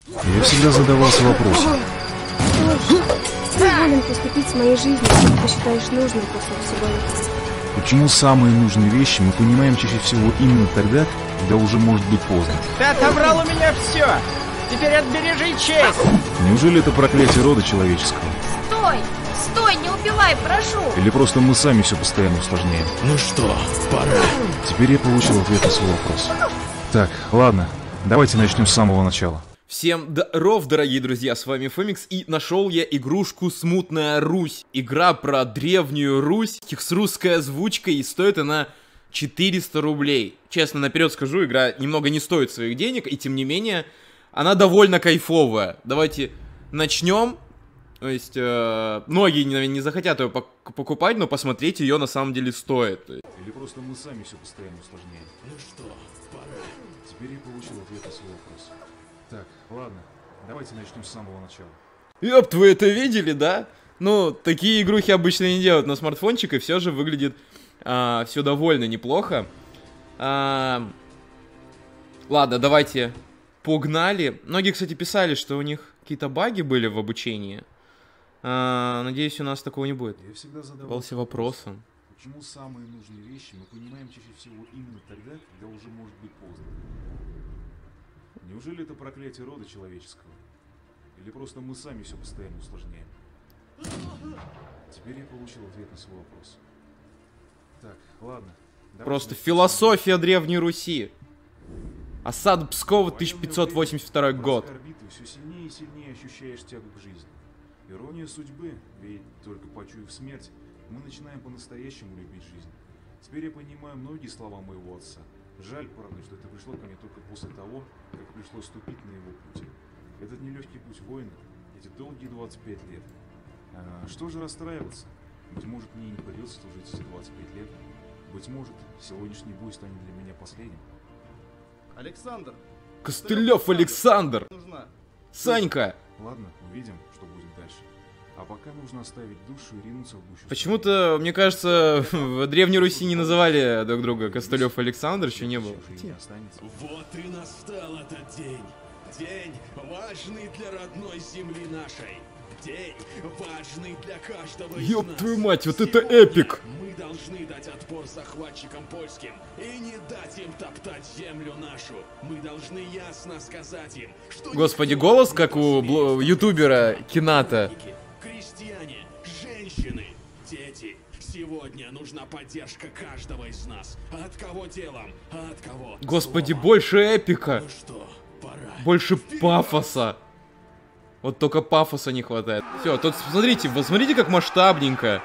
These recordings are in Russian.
Я всегда задавался вопросом. Ты волен поступить с моей жизнью, как ты считаешь нужным после всего этого. Почему самые нужные вещи мы понимаем чаще всего именно тогда, когда уже может быть поздно? Ты отобрал у меня все! Теперь отбережи честь! Неужели это проклятие рода человеческого? Стой! Стой, не убивай, прошу! Или просто мы сами все постоянно усложняем? Ну что, пора. Теперь я получил ответ на свой вопрос. Так, ладно, давайте начнем с самого начала. Всем здоров, дорогие друзья, с вами Фомикс, и нашел я игрушку «Смутная Русь». Игра про древнюю Русь с русской озвучкой, и стоит она 400 рублей. Честно, наперед скажу, игра немного не стоит своих денег, и тем не менее, она довольно кайфовая. Давайте начнем. То есть, многие, наверное, не захотят ее покупать, но посмотреть ее на самом деле стоит. Или просто мы сами все постоянно усложняем. Ну что, пора. Теперь я получил ответ на свой вопрос. Так, ладно, давайте начнем с самого начала. Ёпт, вы это видели, да? Ну, такие игрухи обычно не делают на смартфончик, и все же выглядит все довольно неплохо. Ладно, давайте погнали. Многие, кстати, писали, что у них какие-то баги были в обучении. Надеюсь, у нас такого не будет. Я всегда Задавался вопросом. Почему самые нужные вещи мы понимаем чаще всего именно тогда, когда уже может быть поздно? Неужели это проклятие рода человеческого? Или просто мы сами все постоянно усложняем? Теперь я получил ответ на свой вопрос. Так, ладно. Просто философия Древней Руси. Осада Пскова, 1582 год. Все сильнее и сильнее ощущаешь тягу к жизни. Ирония судьбы, ведь только почуяв смерть, мы начинаем по-настоящему любить жизнь. Теперь я понимаю многие слова моего отца. Жаль, правда, что это пришло ко мне только после того, как пришлось ступить на его путь. Этот нелегкий путь воина, эти долгие 25 лет. Что же расстраиваться? Быть может, мне не придется служить эти 25 лет. Быть может, сегодняшний бой станет для меня последним. Александр! Костылев Александр! Нужна. Санька! Ладно, увидим, что будет дальше. А пока нужно оставить душу и ринуться в гущу. Почему-то, мне кажется, в Древней Руси не называли друг друга Костылев Александр, еще не было. Вот и настал этот день. День, важный для родной земли нашей. День, важный для каждого из Ёб нас. твою мать, вот это Сегодня эпик! Мы должны дать отпор захватчикам польским и не дать им топтать землю нашу. Мы должны ясно сказать им, что... Господи, никто голос не как у посмеет ютубера Кината. Крестьяне, женщины, дети. Сегодня нужна поддержка каждого из нас. А от кого делом, а от кого Господи, словом. больше эпика! Ну что, пора. Больше пафоса! Вот только пафоса не хватает. Все, тут смотрите, вот смотрите, как масштабненько.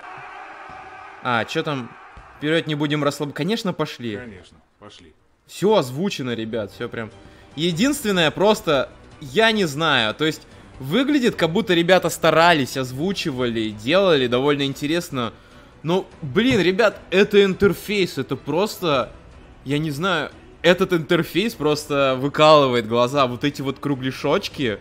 Что там? Вперед не будем расслабляться. Конечно, пошли. Конечно, пошли. Все озвучено, ребят, все прям. Единственное, просто, я не знаю, то есть, выглядит, как будто ребята старались, озвучивали, делали, довольно интересно. Но, блин, ребят, это интерфейс, это просто, я не знаю, этот интерфейс просто выкалывает глаза. Вот эти вот кругляшочки,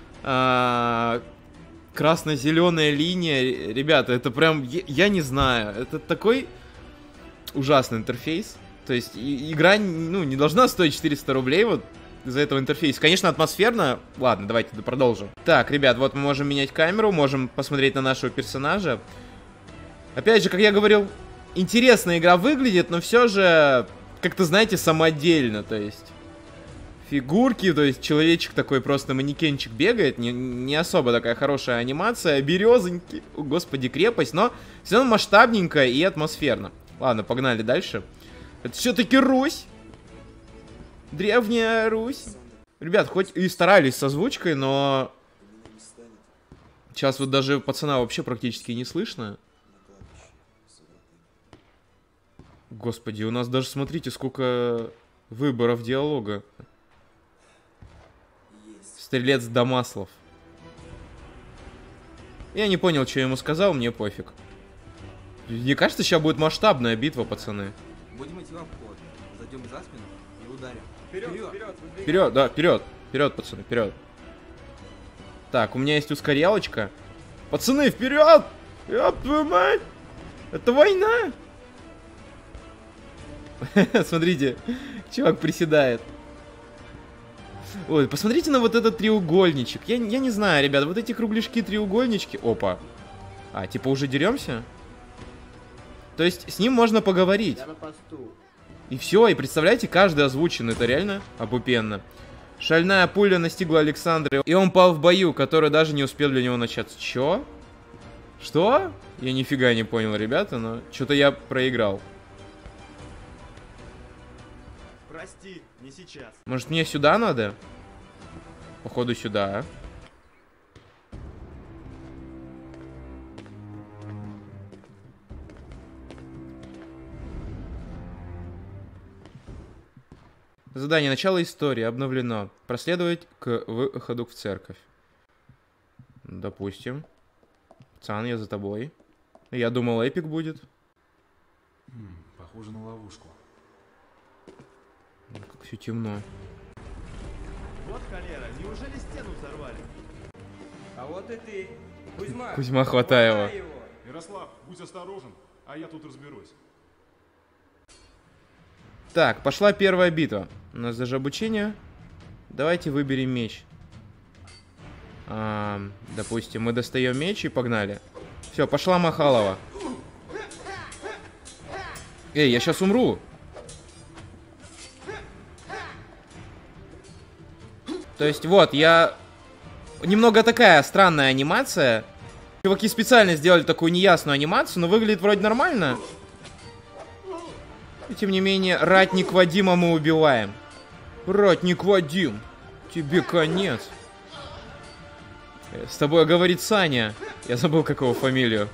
красно-зеленая линия, ребята, это прям, я не знаю, это такой ужасный интерфейс. То есть игра, ну, не должна стоить 400 рублей вот из-за этого интерфейса. Конечно, атмосферно. Ладно, давайте продолжим. Так, ребят, вот мы можем менять камеру, можем посмотреть на нашего персонажа. Опять же, как я говорил, интересная игра выглядит, но все же, как-то, знаете, самодельно, то есть фигурки, то есть человечек такой, просто манекенчик бегает, не особо такая хорошая анимация, березоньки, о, господи, крепость, но все равно масштабненько и атмосферно. Ладно, погнали дальше. Это все-таки Русь. Древняя Русь. Ребят, хоть и старались с озвучкой, но сейчас вот даже пацана вообще практически не слышно. Господи, у нас даже, смотрите, сколько выборов диалога. Стрелец Дамаслов. Я не понял, что я ему сказал, мне пофиг. Мне кажется, сейчас будет масштабная битва, пацаны. Будем идти в обход. Зайдем за спину и ударим. Вперед, да, вперед. Вперед, пацаны, вперед. Так, у меня есть ускорялочка. Пацаны, вперед! Ёб твою мать! Это война! Смотрите, чувак приседает. Ой, посмотрите на вот этот треугольничек. Я не знаю, ребят, вот эти кругляшки-треугольнички. Опа. А, типа уже деремся? То есть с ним можно поговорить. Я на посту. И все, и представляете, каждый озвучен, это реально обупенно. Шальная пуля настигла Александра, и он пал в бою, который даже не успел для него начаться. Чё? Что? Я нифига не понял, ребята, но что-то я проиграл. Прости, не сейчас. Может, мне сюда надо? Походу, сюда. Задание. Начало истории обновлено. Проследовать к выходу в церковь. Допустим. Пацан, я за тобой. Я думал, эпик будет. Похоже на ловушку. Как все темно. Вот холера, неужели стену взорвали? А вот и ты. Кузьма. Кузьма Хватаева. хватай его. Ярослав, будь осторожен, а я тут разберусь. Так, пошла первая битва. У нас даже обучение. Давайте выберем меч. Допустим, мы достаем меч и погнали. Все, пошла Махалова. Эй, я сейчас умру. То есть, вот, я... Немного такая странная анимация. Чуваки специально сделали такую неясную анимацию, но выглядит вроде нормально. И тем не менее, ратник Вадима мы убиваем. Ратник Вадим, тебе конец. С тобой говорит Саня. Я забыл, как его фамилию.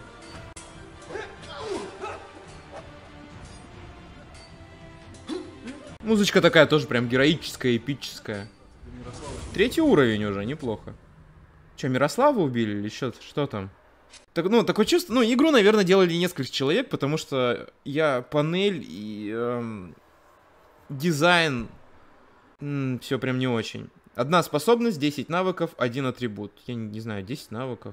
Музычка такая тоже прям героическая, эпическая. 3-й уровень уже, неплохо. Че, Мирослава убили или что там? Так, ну, такое чувство... Ну, игру, наверное, делали несколько человек, потому что я панель и дизайн... все прям не очень. Одна способность, 10 навыков, 1 атрибут. Я не знаю, 10 навыков.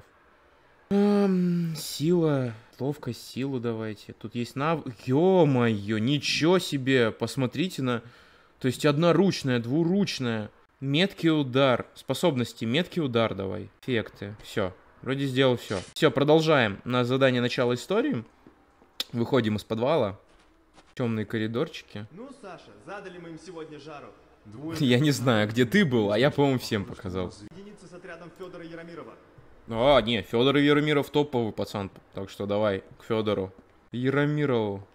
Сила, ловкость, силу давайте. Тут есть навык. Ё-моё, ничего себе. Посмотрите на... То есть одноручная, двуручная. Меткий удар. Способности, меткий удар давай. Эффекты. Все. Вроде сделал все. Все, продолжаем. У нас задание начала истории. Выходим из подвала. Темные коридорчики. Ну, Саша, задали мы им сегодня жару. Я не знаю, где ты был, а я, по-моему, всем показал. Единица с отрядом Федора Яромирова. А, не, Федор Яромиров топовый пацан. Так что давай к Федору Яромирову.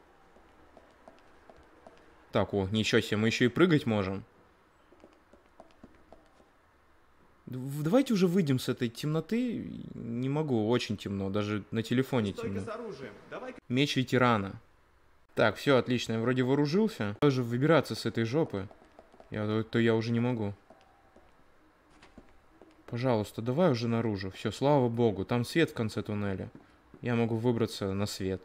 Так, о, ничего себе, мы еще и прыгать можем. Давайте уже выйдем с этой темноты. Не могу, очень темно, даже на телефоне Стойка темно. с оружием. Давай. Меч ветерана. Так, все, отлично, я вроде вооружился. Даже выбираться с этой жопы. Я уже не могу. Пожалуйста, давай уже наружу. Все, слава богу, там свет в конце туннеля. Я могу выбраться на свет.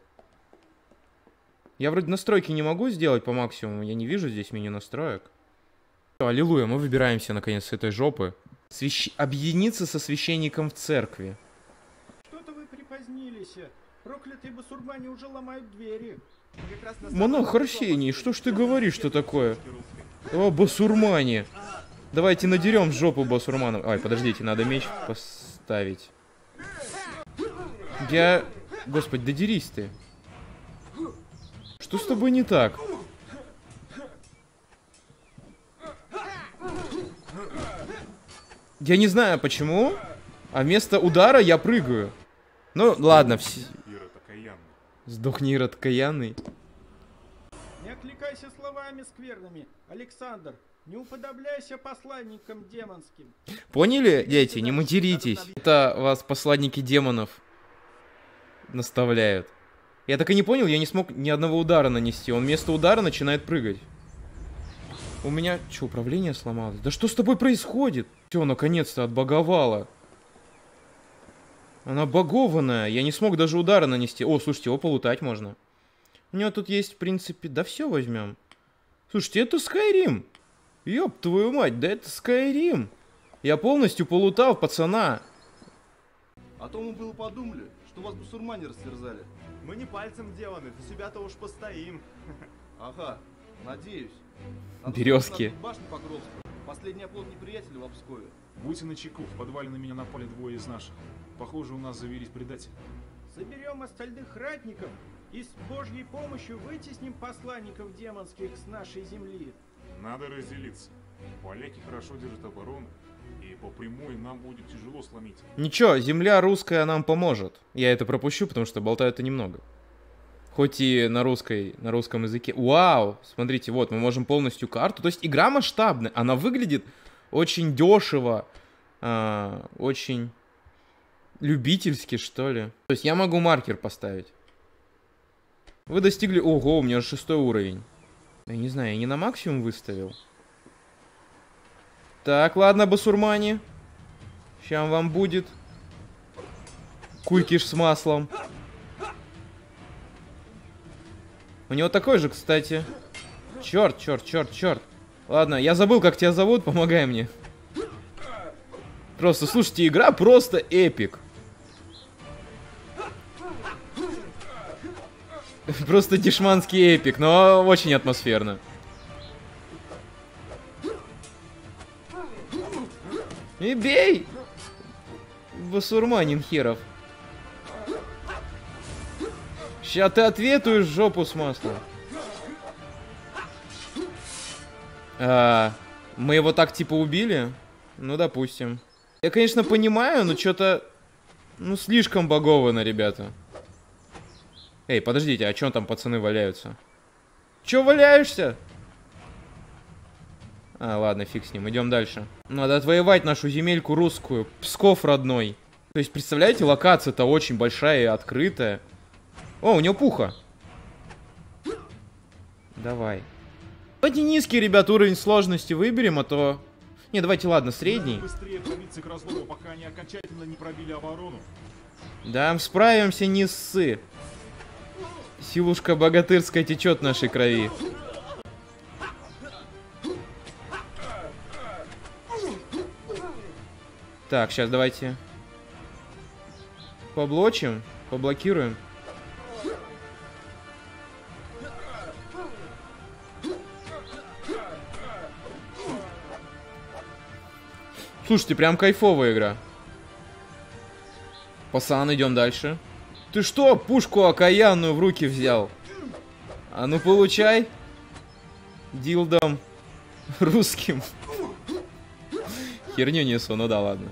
Я вроде настройки не могу сделать по максимуму. Я не вижу здесь меню настроек. Все, аллилуйя, мы выбираемся наконец с этой жопы. Объединиться со священником в церкви. Что-то вы припозднились. Проклятые басурмане уже ломают двери. Монах Арсений, что ж ты говоришь, что такое? О, басурмане. Давайте надерем жопу басурманам. Ой, подождите, надо меч поставить. Господи, да дерись ты. Что с тобой не так? Я не знаю почему, а вместо удара я прыгаю. Ну, ладно, все. Сдохни, Ирод Каянный. Не окликайся словами скверными, Александр. Не уподобляйся посланникам демонским. Поняли, дети? Не материтесь. Это вас посланники демонов наставляют. Я так и не понял, я не смог ни одного удара нанести. Он вместо удара начинает прыгать. У меня... Что, управление сломалось? Да что с тобой происходит? Все, наконец-то отбаговала. Она багованная. Я не смог даже удара нанести. О, слушайте, его полутать можно. У него тут есть, в принципе... Да все возьмем. Слушайте, это Skyrim. Ёб твою мать, да это Skyrim. Я полностью полутал пацана. А то мы было подумали, что вас басурмане растерзали. Мы не пальцем деланы, за себя-то уж постоим. Ага, надеюсь. Березки. Башню Покровскую. Последний оплот неприятеля в Обскове. Будьте начеку, в подвале на меня напали двое из наших. Похоже, у нас завелись предатели. Соберем остальных ратников и с Божьей помощью вытесним посланников демонских с нашей земли. Надо разделиться. Поляки хорошо держат оборону, и по прямой нам будет тяжело сломить. Ничего, земля русская нам поможет. Я это пропущу, потому что болтают-то немного. Хоть и на русском языке. Вау! Смотрите, вот, мы можем полностью карту. То есть игра масштабная. Она выглядит очень дешево. Очень любительски, что ли. То есть я могу маркер поставить. Вы достигли... Ого, у меня 6 уровень. Я не знаю, я не на максимум выставил. Так, ладно, басурмане. Сейчас вам будет. Кулькиш с маслом. У него такой же, кстати. Черт, черт, черт, черт. Ладно, я забыл, как тебя зовут, помогай мне. Просто, слушайте, игра просто эпик. Просто дешманский эпик, но очень атмосферно. И бей! Басурманин херов. Ща ты ответуешь жопу с маслом. Мы его так типа убили? Ну, допустим. Я, конечно, понимаю, но что-то... Ну, слишком баговано, ребята. Эй, подождите, а чё там пацаны валяются? Чё валяешься? Ладно, фиг с ним, идем дальше. Надо отвоевать нашу земельку русскую. Псков родной. То есть, представляете, локация-то очень большая и открытая. О, у него пуха. Давай. Давайте низкий, ребят, уровень сложности выберем, а то... Не, давайте, ладно, средний. Быстрее пробиться к разлому, пока они окончательно не пробили оборону. Да, справимся, не ссы. Силушка богатырская течет в нашей крови. Так, сейчас давайте поблочим, поблокируем. Слушайте, прям кайфовая игра. Пацан, идем дальше. Ты что, пушку окаянную в руки взял? А ну получай. Дилдом русским. Херню несу, ну да, ладно.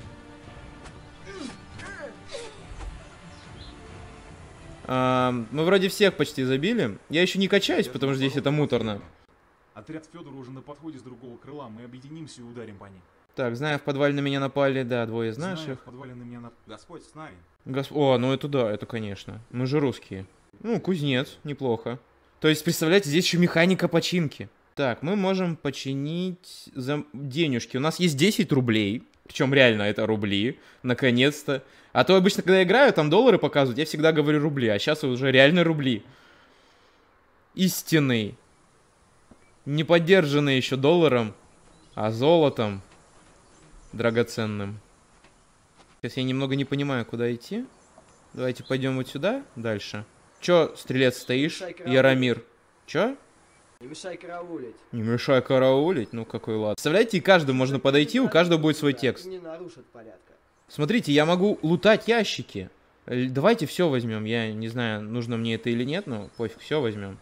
Мы вроде всех почти забили. Я еще не качаюсь, потому что здесь это муторно. Отряд Федора уже на подходе с другого крыла. Мы объединимся и ударим по ним. Так, знаю, в подвале на меня напали, да, двое из Знаю, наших. в подвале на меня Господь с нами. О, ну это да, это конечно. Мы же русские. Ну, кузнец, неплохо. То есть, представляете, здесь еще механика починки. Так, мы можем починить за денежки. У нас есть 10 рублей. Причем реально это рубли. Наконец-то. А то обычно, когда я играю, там доллары показывают, я всегда говорю рубли. А сейчас уже реально рубли. Истинный. Не поддержанный еще долларом, а золотом. Драгоценным. Сейчас я немного не понимаю, куда идти. Давайте пойдем вот сюда, дальше. Чё, стрелец, стоишь? Яромир. Чё? Не мешай караулить. Не мешай караулить? Ну какой лад. Представляете, и каждому можно подойти, у каждого будет свой текст. Не нарушат порядка. Смотрите, я могу лутать ящики. Давайте все возьмем. Я не знаю, нужно мне это или нет, но пофиг, все возьмем.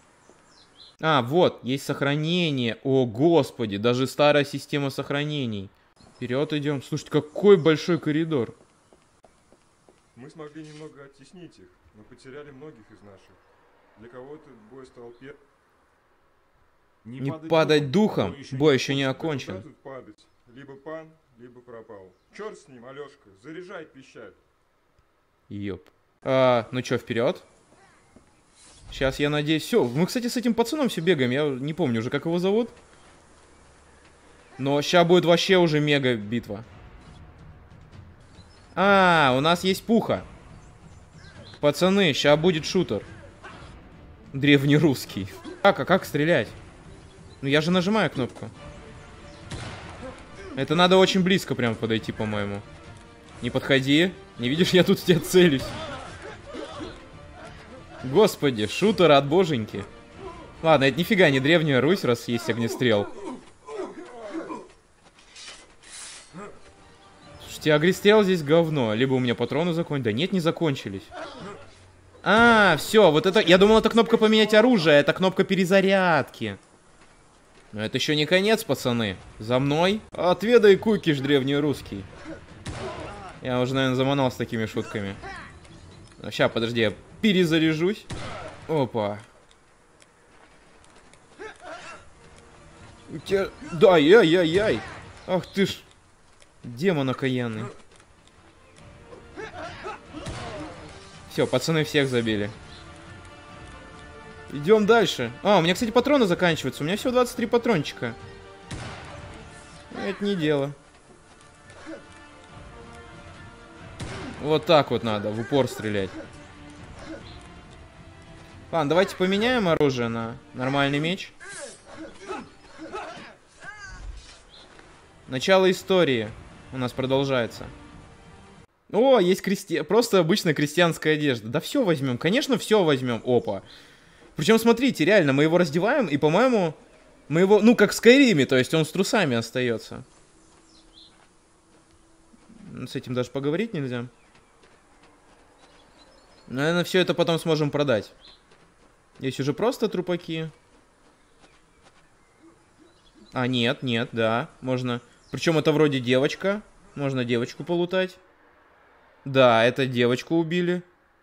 Вот, есть сохранение. О, господи, даже старая система сохранений. Вперед идем. Слушайте, какой большой коридор. Мы смогли немного оттеснить их, но потеряли многих из наших. Для кого-то бой стал первым. Не падать духом, бой еще не окончен. Куда тут падать? Либо пан, либо пропал. Черт с ним, Алешка, заряжай пищать. Ёп. Ну чё, вперед? Сейчас, я надеюсь, все. Мы, кстати, с этим пацаном все бегаем. Я не помню уже, как его зовут. Но сейчас будет вообще уже мега битва. У нас есть пуха. Пацаны, сейчас будет шутер. Древнерусский. Как стрелять? Ну я же нажимаю кнопку. Это надо очень близко прям подойти, по-моему. Не подходи. Не видишь, я тут в тебя целюсь. Господи, шутер от боженьки. Ладно, это нифига не Древняя Русь, раз есть огнестрел. Слушайте, огнестрел здесь говно. Либо у меня патроны закончились. Да нет, не закончились. А, все, вот это... Я думал, это кнопка поменять оружие, это кнопка перезарядки. Но это еще не конец, пацаны. За мной. Отведай кукиш, древнерусский. Я уже, наверное, заманал с такими шутками. Сейчас, подожди, я перезаряжусь. Опа. У тебя... Да, яй-яй-яй. Ах ты ж. Демон окаянный. Все, пацаны всех забили. Идем дальше. А, у меня, кстати, патроны заканчиваются. У меня всего 23 патрончика. Это не дело. Вот так вот надо, в упор стрелять. Ладно, давайте поменяем оружие на нормальный меч. Начало истории у нас продолжается. О, есть просто обычная крестьянская одежда. Да все возьмем, конечно, все возьмем. Опа. Причем, смотрите, реально, мы его раздеваем, и, по-моему, мы его, ну, как в Скайриме, то есть он с трусами остается. С этим даже поговорить нельзя. Наверное, все это потом сможем продать. Есть уже просто трупаки. А, нет, да, можно. Причем это вроде девочка. Можно девочку полутать. Да, это девочку убили.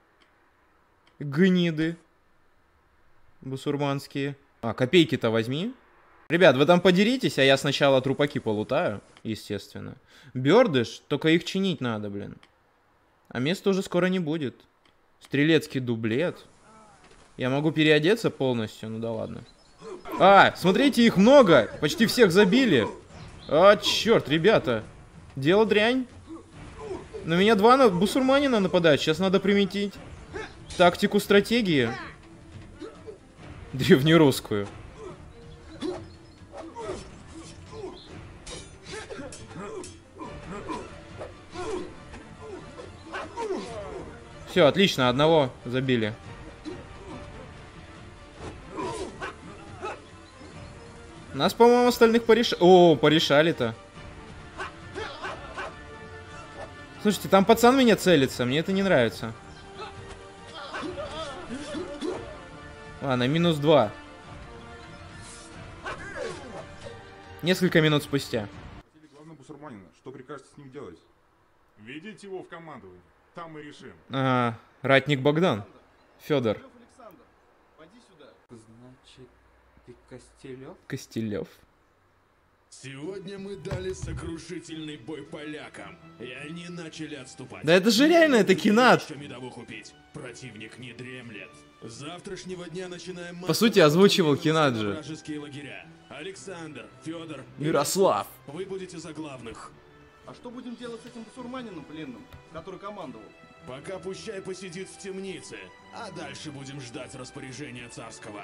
Гниды. Бусурманские. А, копейки-то возьми. Ребят, вы там подеритесь, а я сначала трупаки полутаю, естественно. Бёрдыш, только их чинить надо, блин. А места уже скоро не будет. Стрелецкий дублет. Я могу переодеться полностью, ну да ладно. А, смотрите, их много. Почти всех забили. А, черт, ребята. Дело дрянь. На меня два бусурманина нападают. Сейчас надо применить тактику стратегии. Древнерусскую. Все, отлично, одного забили. Нас, по-моему, остальных порешали. О, порешали-то. Слушайте, там пацан меня целится, мне это не нравится. Ладно, -2. Несколько минут спустя. Главного бусурманина, что прикажете с ним делать? Ведите его в командование, там мы решим. Ага, ратник Богдан. Федор. Значит, ты Костелев? Костелев. Сегодня мы дали сокрушительный бой полякам, и они начали отступать. Да это же реально, это Кинат. Противник не дремлет. С завтрашнего дня начинаем... По сути, озвучивал Кинат же. Вражеские лагеря. Александр, Федор, Мирослав. Вы будете за главных. А что будем делать с этим бусурманином пленным, который командовал? Пока пущай посидит в темнице, а дальше будем ждать распоряжения царского.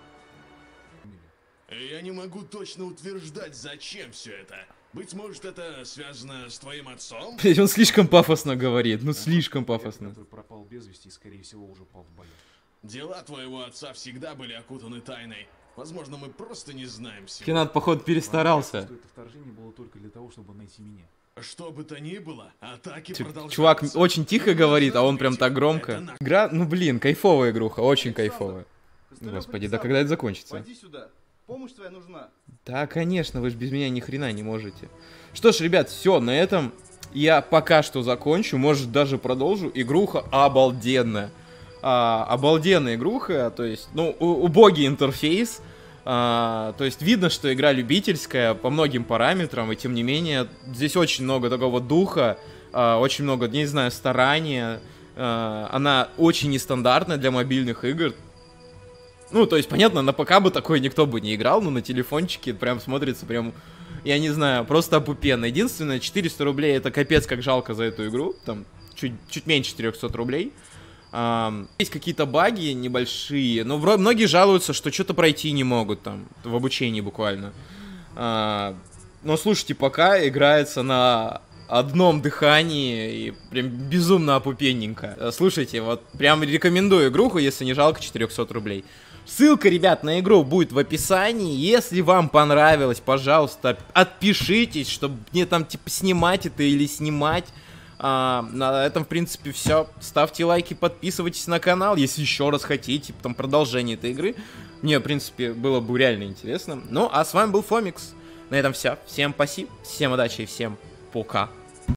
Я не могу точно утверждать, зачем все это. Быть может, это связано с твоим отцом? Блять, он слишком пафосно говорит, ну слишком пафосно. Который пропал без вести и, скорее всего, уже пал в бою. Дела твоего отца всегда были окутаны тайной. Возможно, мы просто не знаем всего. Кинат, походу, перестарался. Что это вторжение было только для того, чтобы найти меня. Что бы то ни было, атаки продолжаются. Чувак очень тихо говорит, а он прям так громко. Игра, ну блин, кайфовая игруха, очень кайфовая. Господи, да когда это закончится? Пойди сюда. Помощь твоя нужна. Да, конечно, вы же без меня ни хрена не можете. Что ж, ребят, все, на этом я пока что закончу, может даже продолжу. Игруха обалденная. Обалденная игруха, то есть, ну, убогий интерфейс. То есть видно, что игра любительская по многим параметрам, и тем не менее, здесь очень много такого духа, очень много, не знаю, старания. Она очень нестандартная для мобильных игр. Ну, то есть, понятно, на ПК бы такой никто бы не играл, но на телефончике прям смотрится прям, я не знаю, просто опупенно. Единственное, 400 рублей это капец как жалко за эту игру, там чуть меньше 400 рублей. Есть какие-то баги небольшие, но многие жалуются, что что-то пройти не могут там, в обучении буквально. Но слушайте, пока играется на одном дыхании и прям безумно опупенненько. Слушайте, вот прям рекомендую игруху, если не жалко 400 рублей. Ссылка, ребят, на игру будет в описании. Если вам понравилось, пожалуйста, отпишитесь, чтобы мне там, типа, снимать это или снимать. На этом, в принципе, все. Ставьте лайки, подписывайтесь на канал, если еще раз хотите, там, продолжение этой игры. Мне, в принципе, было бы реально интересно. Ну, а с вами был Фомикс. На этом все. Всем спасибо, всем удачи и всем пока.